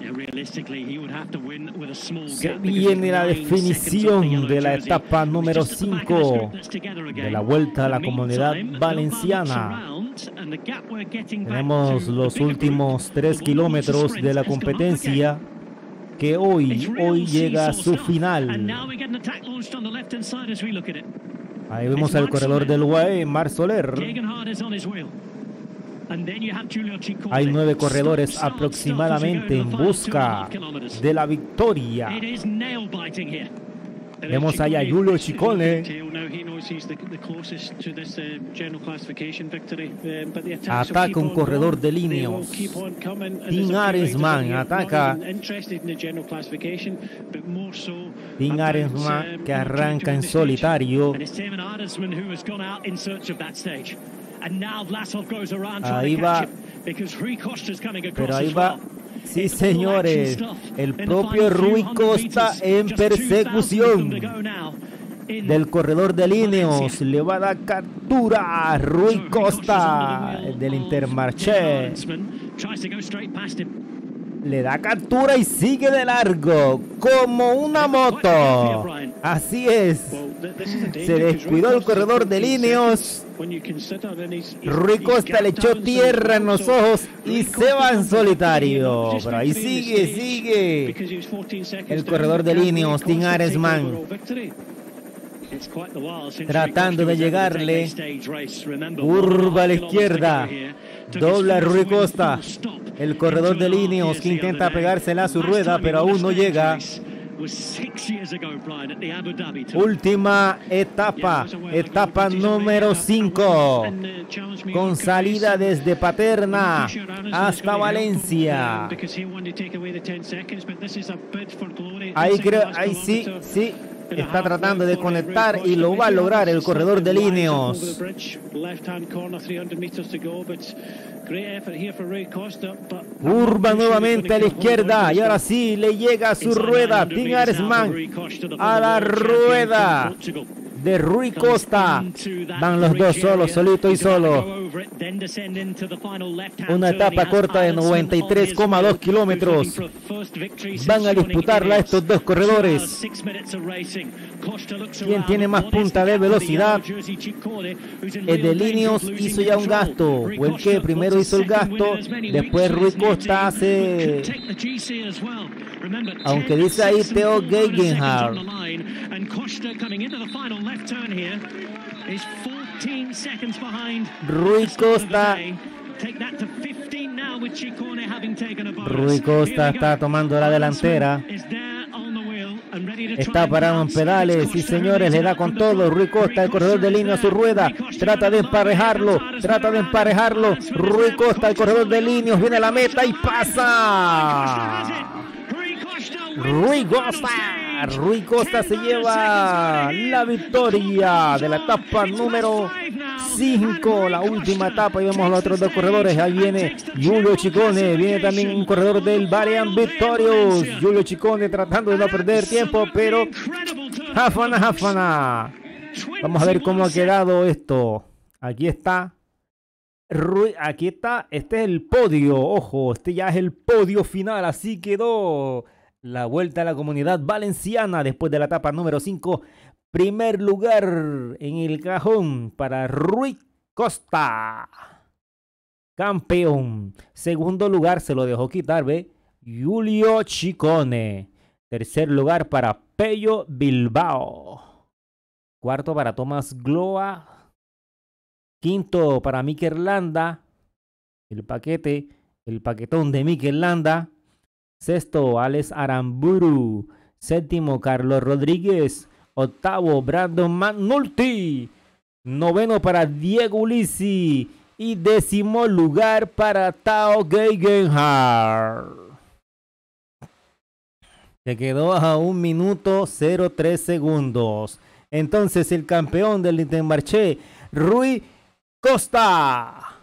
Se viene la definición de la etapa número 5 de la Vuelta a la Comunidad Valenciana. Tenemos los últimos 3 kilómetros de la competencia que hoy llega a su final. Ahí vemos al corredor del UAE, Marc Soler. Hay 9 corredores aproximadamente en busca de la victoria. Vemos allá a Giulio Ciccone. Ataca un corredor de Ineos. Tim Arensman ataca. Tim Arensman que arranca en solitario. Ahí va. Pero ahí va. Sí, señores, el propio Rui Costa en persecución del corredor del Ineos. Le va a dar captura a Rui Costa del Intermarché. Le da captura y sigue de largo como una moto. Así es. Se descuidó el corredor del Ineos. Rui Costa le echó tierra en los ojos y se va en solitario. Pero ahí sigue el corredor del Ineos, Tim Arensman, tratando de llegarle. Curva a la izquierda. Dobla Rui Costa. El corredor del Ineos que intenta pegársela a su rueda, pero aún no llega. Última etapa, etapa número 5, con salida desde Paterna hasta Valencia. Ahí creo, ahí sí, está tratando de conectar y lo va a lograr el corredor del Ineos. Curva nuevamente a la izquierda y ahora sí le llega a su rueda. Tim Arensman a la rueda de Rui Costa. Van los dos solos, solito y solo. Una etapa corta de 93,2 kilómetros. Van a disputarla estos dos corredores. ¿Quién tiene más punta de velocidad? El de Ineos hizo ya un gasto. Fue el que primero hizo el gasto. Después Rui Costa hace... Aunque dice ahí Theo Gegenhardt. Rui Costa está tomando la delantera. Está parado en pedales, sí señores, le da con todo. Rui Costa, el corredor de línea a su rueda, trata de emparejarlo. Rui Costa, el corredor de líneas, viene a la meta y pasa. Rui Costa se lleva la victoria de la etapa número 5, la última etapa. Y vemos a los otros dos corredores. Ahí viene Giulio Ciccone, viene también un corredor del Varian Victorious. Giulio Ciccone tratando de no perder tiempo, pero Hafana. Vamos a ver cómo ha quedado esto. Aquí está. Este es el podio. Ojo, este ya es el podio final. Así quedó la Vuelta a la Comunidad Valenciana después de la etapa número 5. Primer lugar en el cajón para Rui Costa, campeón. Segundo lugar se lo dejó quitar, ¿ve? Giulio Ciccone. Tercer lugar para Pello Bilbao. Cuarto para Thomas Gloa. Quinto para Mikel Landa. El paquetón de Mikel Landa. Sexto, Alex Aramburu. Séptimo, Carlos Rodríguez. Octavo, Brandon McNulty. Noveno para Diego Ulissi. Y décimo lugar para Theo Gegenhardt. Se quedó a 1 minuto 03 segundos. Entonces el campeón del Intermarché, Rui Costa.